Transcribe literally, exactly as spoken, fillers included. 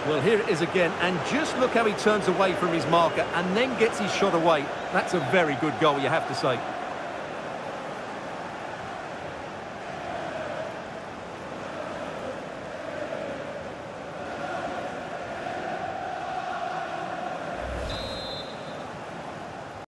Well, here it is again, and just look how he turns away from his marker and then gets his shot away. That's a very good goal, you have to say.